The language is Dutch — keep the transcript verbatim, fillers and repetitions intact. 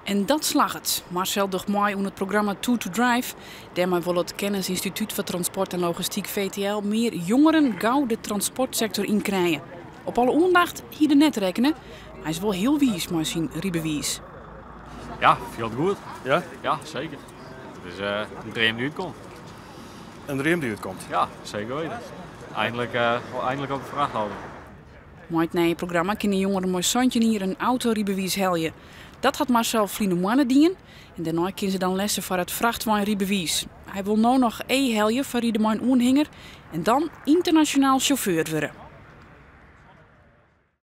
En dat slag het. Marcel docht mooi onder het programma Two to Drive. Daarmee wil het Kennisinstituut voor Transport en Logistiek V T L meer jongeren gauw de transportsector inkrijgen. Op alle aandacht hier net rekenen. Hij is wel heel wies maar zijn riebewies. Ja, veel goed. Ja? Ja, zeker. Het is uh, een dream die uitkomt. Een dream die uitkomt? Ja, zeker weten. Eindelijk, uh, eindelijk ook een vrachthouder. Met het nieuwe programma kunnen jongeren mooi zandje hier een autoriebewijs heljen. Dat had Marcel vrienden mannen dienen. En daarna kunnen ze dan lessen voor het vrachtwagenriebewijs. Hij wil nu nog e-heljen voor ieder mijn oenhinger en dan internationaal chauffeur worden.